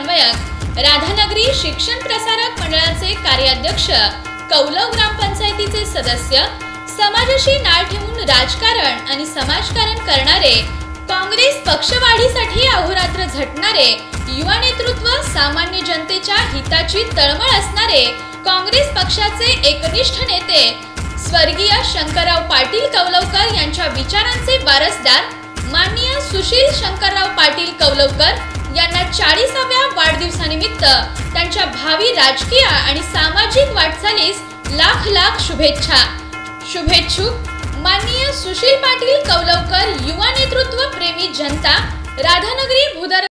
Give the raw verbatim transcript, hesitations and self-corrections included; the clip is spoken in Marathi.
समन्वयक, राधानगरी शिक्षण प्रसारक मंडळाचे कार्याध्यक्ष, कौलव ग्रामपंचायतीचे सदस्य, समाजाशी नाळ ठेवून राजकारण आणि समाजकारण करणारे, काँग्रेस पक्षवाढीसाठी अहोरात्र झटणारे, युवा नेतृत्व, सामान्य जनतेच्या हिताची तळमळ असणारे काँग्रेस पक्षाचे एकनिष्ठ नेते स्वर्गीय शंकरराव पाटील कौलवकर यांच्या विचारांचे वारसदार माननीय सुशील शंकरराव पाटील कौलवकर यांना चाळीसाव्या वाढदिवसानिमित्त त्यांच्या भावी राजकीय आणि सामाजिक वाटचालीस लाख लाख शुभेच्छा। शुभेच्छुक माननीय सुशील पाटील कौलवकर, युवा नेतृत्व प्रेमी जनता, राधानगरी भूदर।